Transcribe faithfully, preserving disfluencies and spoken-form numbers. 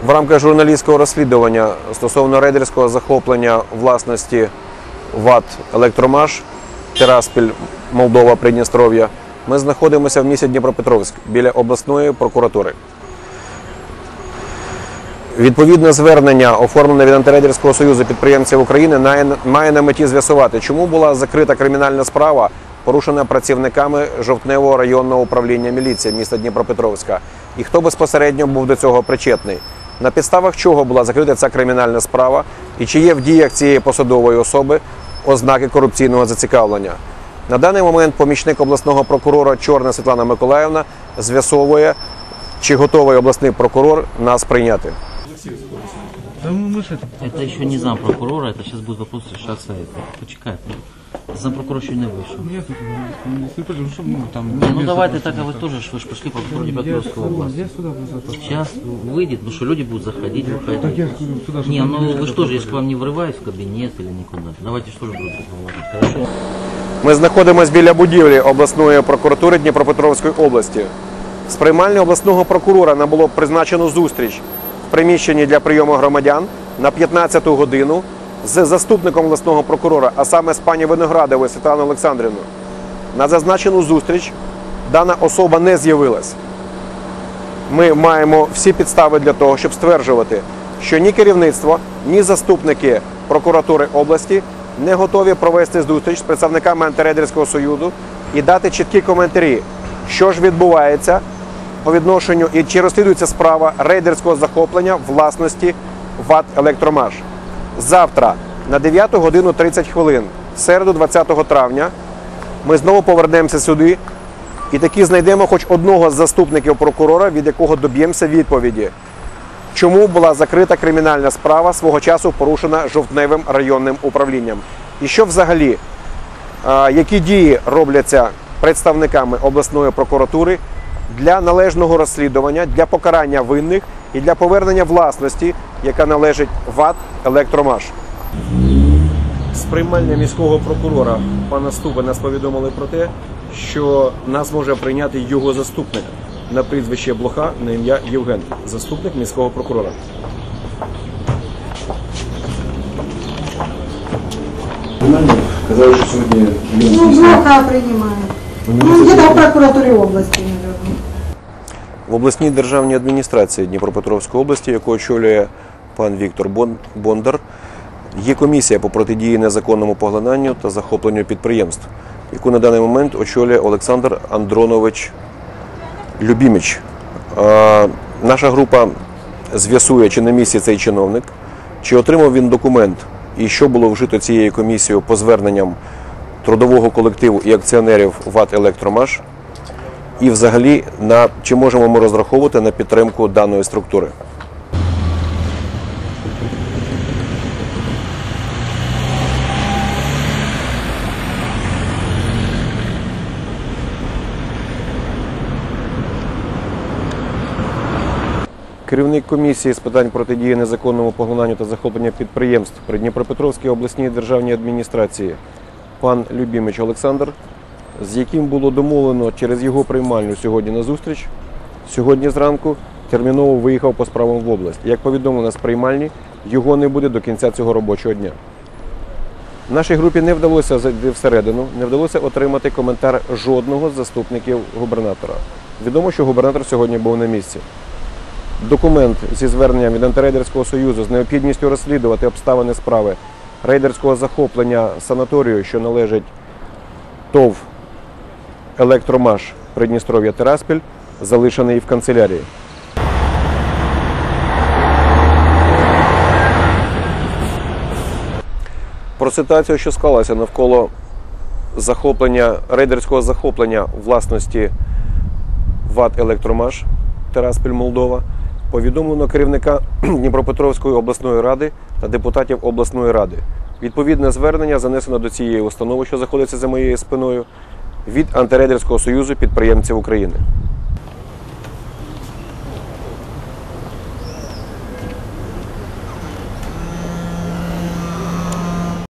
В рамках журналістського розслідування стосовно рейдерського захоплення власності ВАТ «Електромаш», Тираспіль, Молдова, Придністров'я, ми знаходимося в місті Дніпропетровськ біля обласної прокуратури. Відповідне звернення, оформлене від Антирейдерського союзу підприємців України, має на меті з'ясувати, чому була закрита кримінальна справа, порушена працівниками Жовтневого районного управління міліції міста Дніпропетровська, і хто безпосередньо був до цього причетний. На підставах чого була закрита ця кримінальна справа і чи є в діях цієї посадової особи ознаки корупційного зацікавлення. На даний момент помічник обласного прокурора Чорна Світлана Миколаївна з'ясовує, чи готовий обласний прокурор нас прийняти. Это еще не зампрокурора, это сейчас будет вопрос решаться. Это. Почекай. Зампрокурор еще не вышел. Нет, не, ну давай ты так, а вы тоже, вы же пришли по прокурору Днепропетровской области. Сейчас выйдет, ну что люди будут заходить, выходить. Не, ну вы что же, я же к вам не врываюсь в кабинет или никуда. Давайте что же друг друга говорить, хорошо? Ми знаходимося біля будівлі обласної прокуратури Дніпропетровської області. З приймальні обласного прокурора нам було призначено зустріч в приміщенні для прийому громадян на п'ятнадцяту годину з заступником обласного прокурора, а саме з пані Виноградовою Світланою Олександрівною. На зазначену зустріч дана особа не з'явилась. Ми маємо всі підстави для того, щоб стверджувати, що ні керівництво, ні заступники прокуратури області не готові провести зустріч з представниками Антирейдерського союзу і дати чіткі коментарі, що ж відбувається по відношенню і чи розслідується справа рейдерського захоплення власності ВАТ «Електромаш». Завтра на дев'яту годину тридцять хвилин, в середу двадцятого травня, ми знову повернемося сюди і таки знайдемо хоч одного з заступників прокурора, від якого доб'ємося відповіді, чому була закрита кримінальна справа, свого часу порушена Жовтневим районним управлінням. І що взагалі, які дії робляться представниками обласної прокуратури для належного розслідування, для покарання винних і для повернення власності, яка належить ВАТ «Електромаш». З приймальня міського прокурора пана Ступи нас повідомили про те, що нас може прийняти його заступник на прізвище Блоха на ім'я Євген, заступник міського прокурора. Казали, що сьогодні... Ну, Блоха приймає. Ну, где-то в прокуратурі області, мабуть. В обласній державній адміністрації Дніпропетровської області, яку очолює пан Віктор Бондар, є комісія по протидії незаконному поглинанню та захопленню підприємств, яку на даний момент очолює Олександр Андронович Любіміч. Наша група з'ясує, чи на місці цей чиновник, чи отримав він документ і що було вжито цією комісією по зверненням трудового колективу і акціонерів ВАТ «Електромаш», і взагалі, на, чи можемо ми розраховувати на підтримку даної структури. Керівник комісії з питань протидії незаконному поглинанню та захопленню підприємств при Дніпропетровській обласній державній адміністрації пан Любіміч Олександр, з яким було домовлено через його приймальню сьогодні на зустріч, сьогодні зранку терміново виїхав по справам в область. Як повідомлено з приймальні, його не буде до кінця цього робочого дня. Нашій групі не вдалося зайти всередину, не вдалося отримати коментар жодного з заступників губернатора. Відомо, що губернатор сьогодні був на місці. Документ зі зверненням від Антирейдерського союзу з необхідністю розслідувати обставини справи рейдерського захоплення санаторію, що належить ТОВ «Електромаш» Придністров'я Тираспіль, залишений в канцелярії. Про ситуацію, що склалася навколо захоплення, рейдерського захоплення власності ВАТ «Електромаш» Тираспіль, Молдова, повідомлено керівника Дніпропетровської обласної ради та депутатів обласної ради. Відповідне звернення занесено до цієї установи, що знаходиться за моєю спиною, від Антирейдерського союзу підприємців України.